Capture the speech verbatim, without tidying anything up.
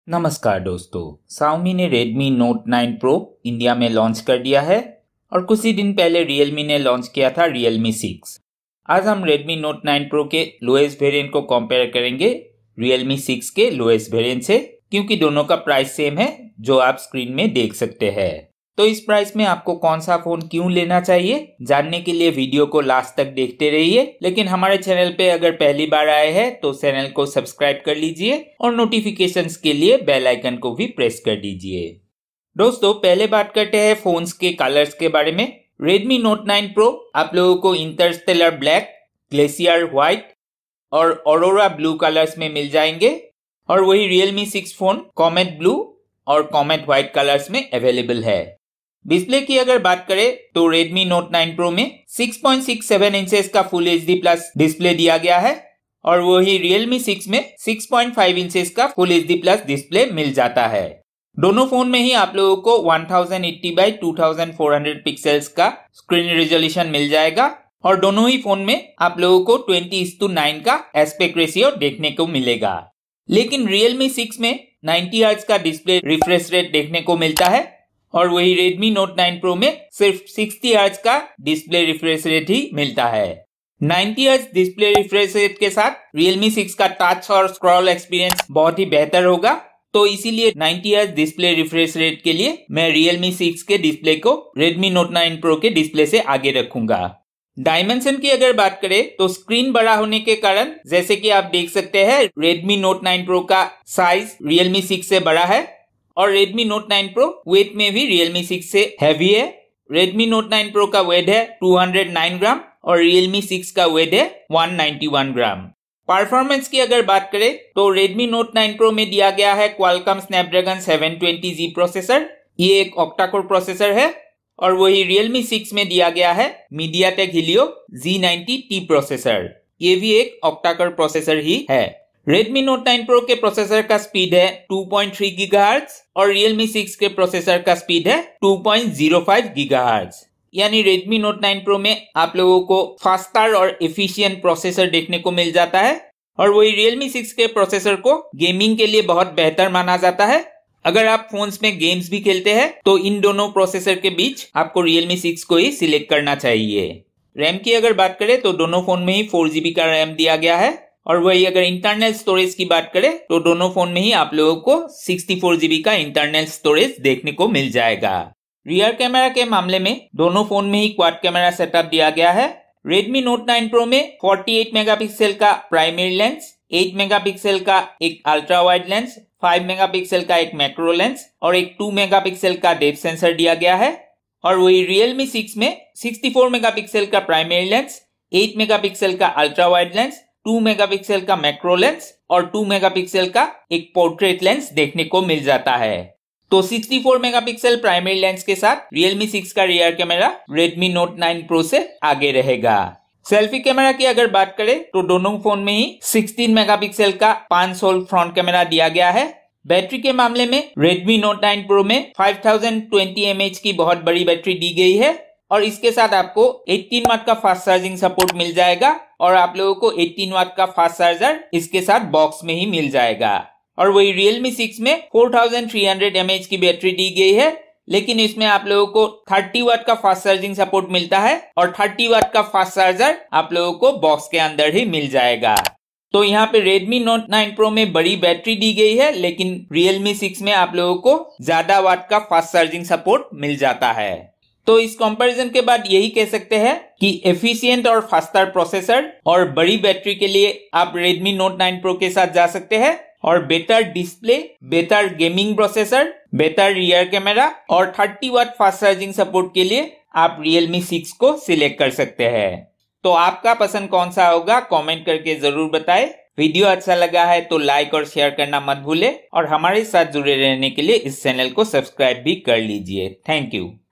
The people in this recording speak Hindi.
नमस्कार दोस्तों, Xiaomi ने Redmi Note nine Pro India में लॉन्च कर दिया है और कुछ ही दिन पहले Realme ने लॉन्च किया था Realme सिक्स। आज हम Redmi Note नाइन Pro के लोएस्ट वेरिएंट को कंपेयर करेंगे Realme सिक्स के लोएस्ट वेरिएंट से, क्योंकि दोनों का प्राइस सेम है जो आप स्क्रीन में देख सकते हैं। तो इस प्राइस में आपको कौन सा फोन क्यों लेना चाहिए, जानने के लिए वीडियो को लास्ट तक देखते रहिए। लेकिन हमारे चैनल पे अगर पहली बार आए हैं तो चैनल को सब्सक्राइब कर लीजिए और नोटिफिकेशंस के लिए बेल आइकन को भी प्रेस कर दीजिए। दोस्तों, पहले बात करते हैं फोन्स के कलर्स के बारे में। Redmi Note नाइन Pro आप लोगों को इंटरस्टेलर ब्लैक, ग्लेशियर व्हाइट और ऑरोरा ब्लू कलर्स में मिल जाएंगे, और वही Realme six phone comet blue और कॉमेट व्हाइट कलर्स में अवेलेबल है। डिस्प्ले की अगर बात करें तो Redmi Note नाइन Pro में six point six seven inches का full H D plus display दिया गया है, और वही Realme सिक्स में सिक्स पॉइंट फाइव इंचेस का full H D plus display मिल जाता है। दोनों फोन में ही आप लोगों को one thousand eighty by two thousand four hundred pixels का स्क्रीन रेजोल्यूशन मिल जाएगा, और दोनों ही फोन में आप लोगों को ट्वेंटी इस टू नाइन का एस्पेक्ट रेशियो देखने को मिलेगा। लेकिन Realme सिक्स में नाइंटी हर्ट्ज का डिस्प्ले रिफ्रेश रेट देखने को मिलता है, और वही Redmi Note नाइन Pro में सिर्फ सिक्सटी हर्ट्ज का डिस्प्ले रिफ्रेश रेट ही मिलता है। Ninety hertz display refresh rate के साथ Realme सिक्स का टच और स्क्रॉल एक्सपीरियंस बहुत ही बेहतर होगा, तो इसीलिए ninety hertz display refresh rate के लिए मैं Realme सिक्स के डिस्प्ले को Redmi Note नाइन Pro के डिस्प्ले से आगे रखूंगा। डायमेंशन की अगर बात करें तो स्क्रीन बड़ा होने के कारण, जैसे कि आप देख सकते हैं, Redmi Note नाइन Pro का साइज Realme सिक्स से बड़ा है, और Redmi Note nine Pro weight में भी Realme सिक्स से हैवी है। Redmi Note नाइन Pro का वेट है टू हंड्रेड नाइन ग्राम और Realme सिक्स का वेट है one ninety one gram. Performance की अगर बात करें तो Redmi Note नाइन Pro में दिया गया है Qualcomm Snapdragon seven twenty G processor, ये एक ऑक्टा कोर प्रोसेसर है, और वही Realme सिक्स में दिया गया है MediaTek Helio G ninety T processor, ये भी एक ऑक्टा कोर प्रोसेसर ही है। Redmi Note नाइन Pro के प्रोसेसर का स्पीड है टू पॉइंट थ्री गीगाहर्ट्ज और Realme सिक्स के प्रोसेसर का स्पीड है two point zero five gigahertz. यानी Redmi Note नाइन Pro में आप लोगों को फास्टर और एफिशिएंट प्रोसेसर देखने को मिल जाता है, और वही Realme सिक्स के प्रोसेसर को गेमिंग के लिए बहुत बेहतर माना जाता है। अगर आप फोन्स में गेम्स भी खेलते हैं तो इन दोनों प्रोसेसर के बीच आपको Realme सिक्स को ही सिलेक्ट करना चाहिए। रैम की अगर बात करें तो दोनों फोन में ही फोर जीबी का रैम दिया गया है, और वही अगर इंटरनल स्टोरेज की बात करें तो दोनों फोन में ही आप लोगों को सिक्सटी फोर जीबी का इंटरनल स्टोरेज देखने को मिल जाएगा। रियर कैमरा के मामले में दोनों फोन में ही क्वाड कैमरा सेटअप दिया गया है। Redmi Note नाइन Pro में फोर्टी एट मेगापिक्सल का प्राइमरी लेंस, एट मेगापिक्सल का एक ultra wide lens, five megapixel का एक मैक्रो लेंस और एक टू मेगापिक्सल का डेप्थ सेंसर दिया गया है, और वही Realme सिक्स में सिक्सटी फोर मेगापिक्सल का प्राइमरी लेंस, एट मेगापिक्सल का ultra wide lens, two megapixel का मैक्रो लेंस और टू मेगापिक्सल का एक पोर्ट्रेट लेंस देखने को मिल जाता है। तो sixty four megapixel primary lens के साथ Realme सिक्स का rear camera Redmi Note nine Pro से आगे रहेगा। सेल्फी कैमरा की अगर बात करें तो दोनों फोन में ही सिक्सटीन मेगापिक्सल का पांच सोल फ्रंट कैमरा दिया गया है। बैटरी के मामले में Redmi Note नाइन Pro में five thousand twenty M A H की बहुत बड़ी बैटरी दी गई है, और इसके साथ आपको एटीन वाट का फास्ट चार्जिंग सपोर्ट मिल जाएगा, और आप लोगों को एटीन वाट का फास्ट चार्जर इसके साथ बॉक्स में ही मिल जाएगा। और वही Realme सिक्स में four thousand three hundred M A H की बैटरी दी गई है, लेकिन इसमें आप लोगों को थर्टी वाट का फास्ट चार्जिंग सपोर्ट मिलता है, और थर्टी वाट का फास्ट चार्जर आप लोगों को बॉक्स के अंदर ही मिल जाएगा। तो यहाँ पे Redmi Note नाइन Pro में बड़ी बैटरी दी गई है, लेकिन Realme सिक्स में आप लोगों को ज्यादा वाट का फास्ट चार्जिंग सपोर्ट मिल जाता है। तो इस कंपैरिजन के बाद यही कह सकते हैं कि एफिशिएंट और फास्टर प्रोसेसर और बड़ी बैटरी के लिए आप Redmi Note नाइन Pro के साथ जा सकते हैं, और better display, better gaming processor, better rear camera और thirty watt fast charging support के लिए आप Realme सिक्स को सिलेक्ट कर सकते हैं। तो आपका पसंद कौन सा होगा कमेंट करके जरूर बताएं। वीडियो अच्छा लगा है तो लाइक और शेयर करना मत भूले, और हमारे साथ जुड़े रहने के लिए इस चैनल को सब्सक्राइब भी कर लीजिए। Thank you.